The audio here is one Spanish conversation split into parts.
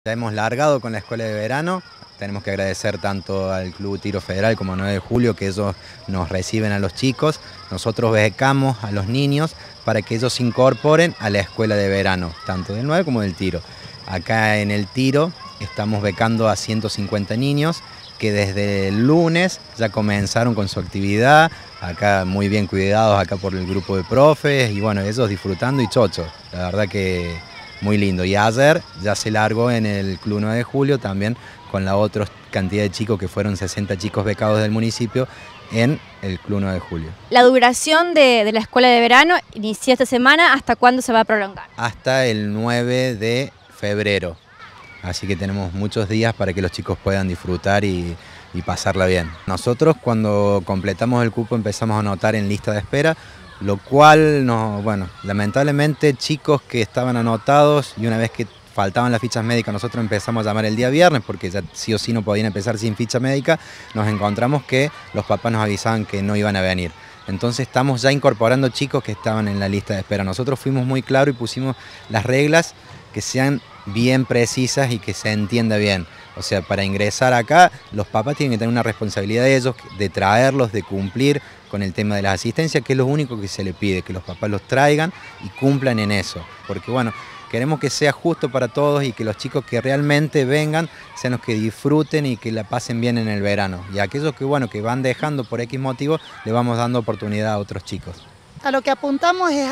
Ya hemos largado con la escuela de verano, tenemos que agradecer tanto al Club Tiro Federal como a 9 de Julio que ellos nos reciben a los chicos, nosotros becamos a los niños para que ellos se incorporen a la escuela de verano, tanto del 9 como del tiro. Acá en el tiro estamos becando a 150 niños que desde el lunes ya comenzaron con su actividad, acá muy bien cuidados acá por el grupo de profes y bueno, ellos disfrutando y chochos, la verdad que muy lindo. Y ayer ya se largó en el Club 9 de Julio también con la otra cantidad de chicos que fueron 60 chicos becados del municipio en el Club 9 de Julio. La duración de la escuela de verano inicia esta semana, ¿hasta cuándo se va a prolongar? Hasta el 9 de febrero, así que tenemos muchos días para que los chicos puedan disfrutar y pasarla bien. Nosotros cuando completamos el cupo empezamos a anotar en lista de espera, lo cual, bueno, lamentablemente chicos que estaban anotados y una vez que faltaban las fichas médicas nosotros empezamos a llamar el día viernes porque ya sí o sí no podían empezar sin ficha médica, nos encontramos que los papás nos avisaban que no iban a venir. Entonces estamos ya incorporando chicos que estaban en la lista de espera. Nosotros fuimos muy claros y pusimos las reglas que sean bien precisas y que se entienda bien. O sea, para ingresar acá, los papás tienen que tener una responsabilidad de ellos, de traerlos, de cumplir con el tema de las asistencias, que es lo único que se le pide, que los papás los traigan y cumplan en eso. Porque bueno, queremos que sea justo para todos y que los chicos que realmente vengan sean los que disfruten y que la pasen bien en el verano. Y a aquellos que, bueno, que van dejando por X motivo, le vamos dando oportunidad a otros chicos. A lo que apuntamos es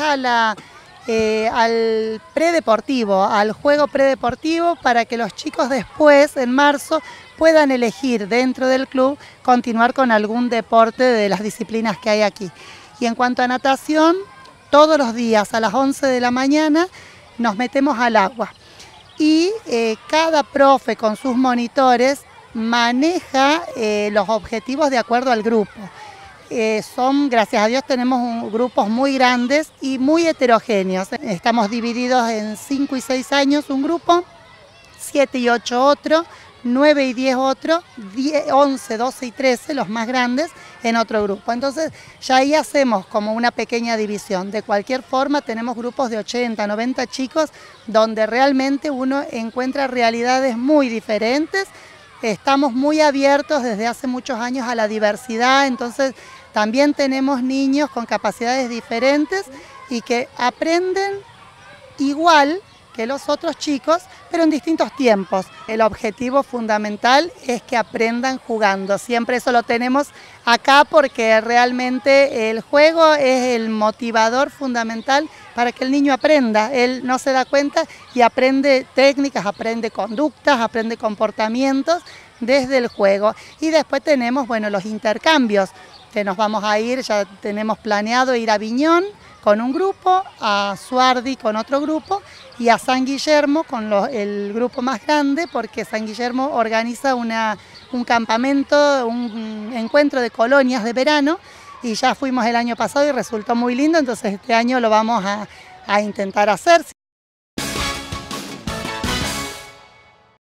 al predeportivo, al juego predeportivo, para que los chicos después, en marzo, puedan elegir dentro del club continuar con algún deporte de las disciplinas que hay aquí. Y en cuanto a natación, todos los días a las 11 de la mañana nos metemos al agua y cada profe con sus monitores maneja los objetivos de acuerdo al grupo. Gracias a Dios, tenemos grupos muy grandes y muy heterogéneos. Estamos divididos en 5 y 6 años un grupo, 7 y 8 otro, 9 y 10 otro, 11, 12 y 13, los más grandes, en otro grupo. Entonces ya ahí hacemos como una pequeña división. De cualquier forma tenemos grupos de 80, 90 chicos donde realmente uno encuentra realidades muy diferentes. Estamos muy abiertos desde hace muchos años a la diversidad, entonces también tenemos niños con capacidades diferentes y que aprenden igual que los otros chicos, pero en distintos tiempos. El objetivo fundamental es que aprendan jugando. Siempre eso lo tenemos acá porque realmente el juego es el motivador fundamental para que el niño aprenda. Él no se da cuenta y aprende técnicas, aprende conductas, aprende comportamientos desde el juego. Y después tenemos, bueno, los intercambios, que nos vamos a ir, ya tenemos planeado ir a Viñón con un grupo, a Suardi con otro grupo y a San Guillermo con el grupo más grande, porque San Guillermo organiza un campamento, un encuentro de colonias de verano, y ya fuimos el año pasado y resultó muy lindo, entonces este año lo vamos a intentar hacer.